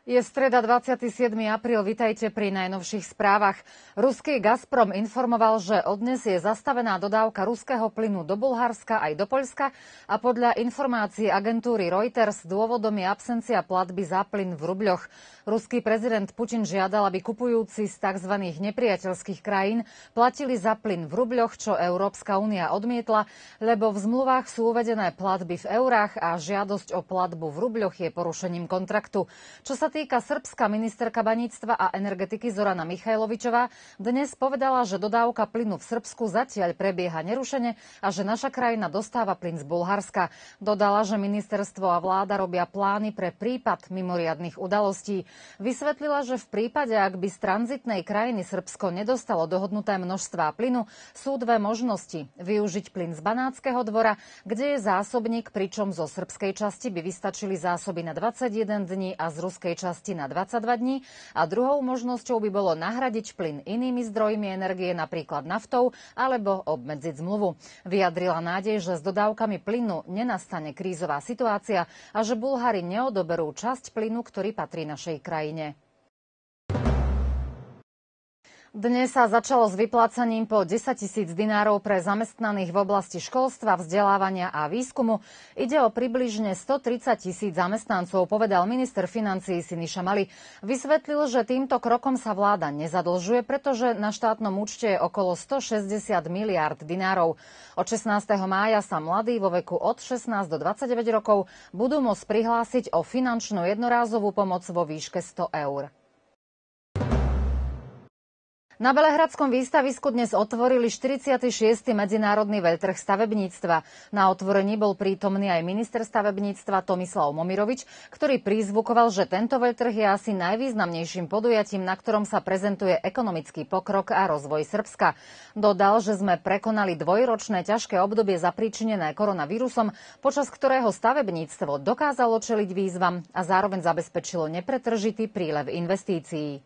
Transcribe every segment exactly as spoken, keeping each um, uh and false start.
Je streda dvadsiateho siedmeho apríl, vitajte pri najnovších správach. Ruský Gazprom informoval, že odnes je zastavená dodávka ruského plynu do Bulharska aj do Poľska a podľa informácií agentúry Reuters dôvodom je absencia platby za plyn v rubľoch. Ruský prezident Putin žiadal, aby kupujúci z tzv. Nepriateľských krajín platili za plyn v rubľoch, čo Európska únia odmietla, lebo v zmluvách sú uvedené platby v eurách a žiadosť o platbu v rubľoch je porušením kontraktu. Čo sa týka Srbska, ministerka baníctva a energetiky Zorana Mihajlovičová dnes povedala, že dodávka plynu v Srbsku zatiaľ prebieha nerušene a že naša krajina dostáva plyn z Bulharska. Dodala, že ministerstvo a vláda robia plány pre prípad mimoriadnych udalostí. Vysvetlila, že v prípade, ak by z tranzitnej krajiny Srbsko nedostalo dohodnuté množstvá plynu, sú dve možnosti. Využiť plyn z Banátskeho dvora, kde je zásobník, pričom zo srbskej časti by vystačili zásoby na dvadsaťjeden dní a z ruskej časti na dvadsaťdva dní. A druhou možnosťou by bolo nahradiť plyn inými zdrojmi energie, napríklad naftou, alebo obmedziť zmluvu. Vyjadrila nádej, že s dodávkami plynu nenastane krízová situácia a že Bulhári neodoberú časť plynu, ktorý patrí našej krajine. Dnes sa začalo s vyplácaním po desaťtisíc dinárov pre zamestnaných v oblasti školstva, vzdelávania a výskumu. Ide o približne stotridsať tisíc zamestnancov, povedal minister financií Siniša Mali. Vysvetlil, že týmto krokom sa vláda nezadlžuje, pretože na štátnom účte je okolo stošesťdesiat miliárd dinárov. Od šestnásteho mája sa mladí vo veku od šestnásť do dvadsaťdeväť rokov budú môcť prihlásiť o finančnú jednorázovú pomoc vo výške sto eur. Na Belehradskom výstavisku dnes otvorili štyridsiaty šiesty medzinárodný veľtrh stavebníctva. Na otvorení bol prítomný aj minister stavebníctva Tomislav Momirovič, ktorý prizvukoval, že tento veľtrh je asi najvýznamnejším podujatím, na ktorom sa prezentuje ekonomický pokrok a rozvoj Srbska. Dodal, že sme prekonali dvojročné ťažké obdobie zapríčinené koronavírusom, počas ktorého stavebníctvo dokázalo čeliť výzvam a zároveň zabezpečilo nepretržitý prílev investícií.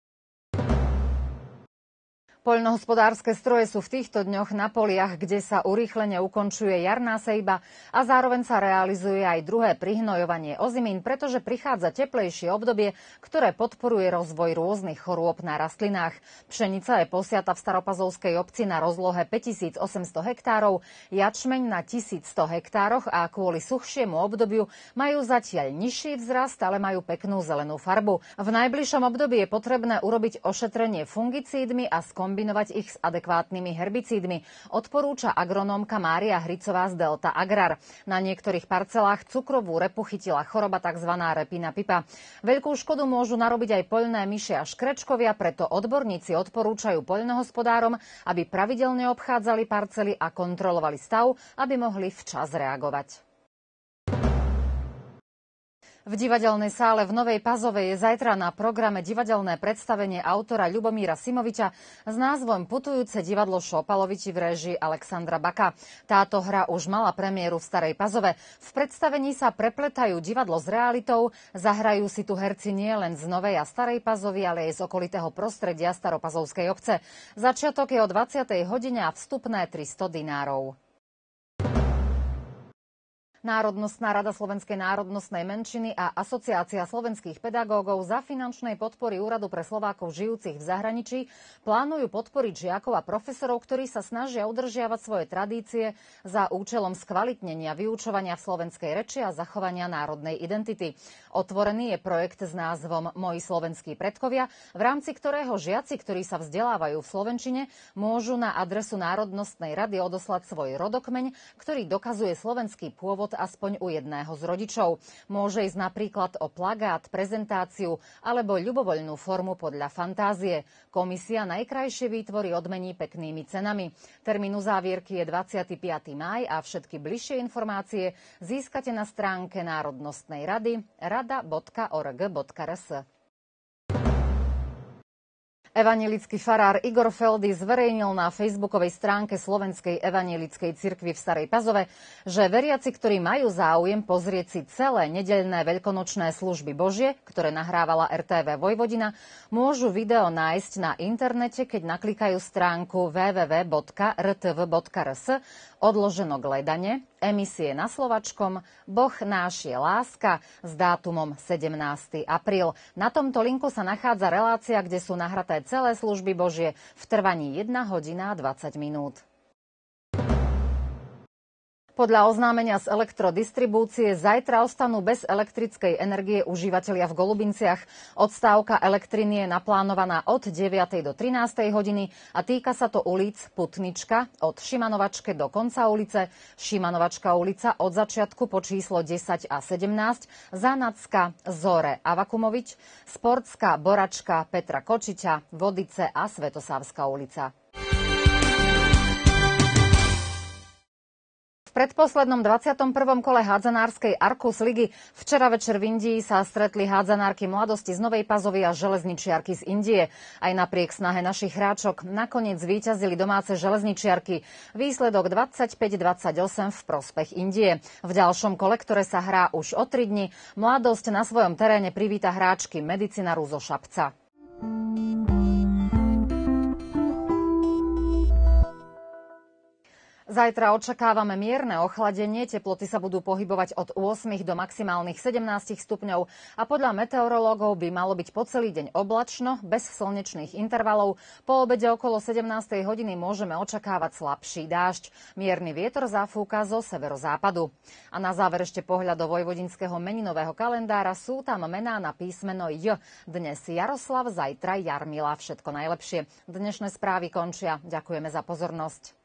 Poľnohospodárske stroje sú v týchto dňoch na poliach, kde sa urýchlene ukončuje jarná sejba a zároveň sa realizuje aj druhé prihnojovanie ozimín, pretože prichádza teplejšie obdobie, ktoré podporuje rozvoj rôznych chorôb na rastlinách. Pšenica je posiata v Staropazovskej obci na rozlohe päťtisícosemsto hektárov, jačmeň na tisícsto hektároch a kvôli suchšiemu obdobiu majú zatiaľ nižší vzrast, ale majú peknú zelenú farbu. V najbližšom období je potrebné urobiť ošetrenie fungicídmi a skombinovať ich s adekvátnymi herbicídmi, odporúča agronómka Mária Hricová z Delta Agrar. Na niektorých parcelách cukrovú repu chytila choroba tzv. Repina pipa. Veľkú škodu môžu narobiť aj poľné myše a škrečkovia, preto odborníci odporúčajú poľnohospodárom, aby pravidelne obchádzali parcely a kontrolovali stav, aby mohli včas reagovať. V divadelnej sále v Novej Pazove je zajtra na programe divadelné predstavenie autora Ľubomíra Simoviča s názvom Putujúce divadlo Šopaloviči v réžii Alexandra Baka. Táto hra už mala premiéru v Starej Pazove. V predstavení sa prepletajú divadlo s realitou, zahrajú si tu herci nie len z Novej a Starej Pazovy, ale aj z okolitého prostredia Staropazovskej obce. Začiatok je o dvadsiatej hodine a vstupné tristo dinárov. Národnostná rada Slovenskej národnostnej menšiny a Asociácia slovenských pedagógov za finančnej podpory Úradu pre Slovákov žijúcich v zahraničí plánujú podporiť žiakov a profesorov, ktorí sa snažia udržiavať svoje tradície za účelom skvalitnenia vyučovania v slovenskej reči a zachovania národnej identity. Otvorený je projekt s názvom Moji slovenskí predkovia, v rámci ktorého žiaci, ktorí sa vzdelávajú v slovenčine, môžu na adresu Národnostnej rady odoslať svoj rodokmeň, ktorý dokazuje slovenský pôvod aspoň u jedného z rodičov. Môže ísť napríklad o plagát, prezentáciu alebo ľubovoľnú formu podľa fantázie. Komisia najkrajšie výtvory odmení peknými cenami. Termín uzávierky je dvadsiateho piateho mája a všetky bližšie informácie získate na stránke Národnostnej rady rada bodka org bodka er es. Evanjelický farár Igor Feldy zverejnil na facebookovej stránke Slovenskej evanjelickej cirkvi v Starej Pazove, že veriaci, ktorí majú záujem pozrieť si celé nedeľné veľkonočné služby Božie, ktoré nahrávala er té vé Vojvodina, môžu video nájsť na internete, keď naklikajú stránku w w w bodka r t v bodka r s, odloženo gledanie, Emisie na Slovačkom, Boh náš je láska s dátumom sedemnásteho apríl. Na tomto linku sa nachádza relácia, kde sú nahraté celé služby Božie v trvaní jedna hodina dvadsať minút. Podľa oznámenia z elektrodistribúcie zajtra ostanú bez elektrickej energie užívatelia v Golubinciach. Odstávka elektriny je naplánovaná od deviatej do trinástej hodiny a týka sa to ulic Putnička od Šimanovačke do konca ulice, Šimanovačka ulica od začiatku po číslo desať a sedemnásť, Zanacka, Zore a Vakumovič, Sportská, Boračka, Petra Kočiťa, Vodice a Svetosavská ulica. V predposlednom dvadsiatom prvom kole hádzanárskej Arcus ligy včera večer v Indii sa stretli hádzanárky Mladosti z Novej Pazovy a železničiarky z Indie. Aj napriek snahe našich hráčok nakoniec zvíťazili domáce železničiarky. Výsledok dvadsaťpäť dvadsaťosem v prospech Indie. V ďalšom kole, ktoré sa hrá už o tri dni, Mladosť na svojom teréne privíta hráčky Medicinaru zo Šapca. Zajtra očakávame mierne ochladenie, teploty sa budú pohybovať od ôsmich do maximálnych sedemnástich stupňov a podľa meteorológov by malo byť po celý deň oblačno, bez slnečných intervalov. Po obede okolo sedemnástej hodiny môžeme očakávať slabší dážď. Mierny vietor zafúka zo severozápadu. A na záver ešte pohľad do vojvodinského meninového kalendára. Sú tam mená na písmeno J. Dnes Jaroslav, zajtra Jarmila. Všetko najlepšie. Dnešné správy končia. Ďakujeme za pozornosť.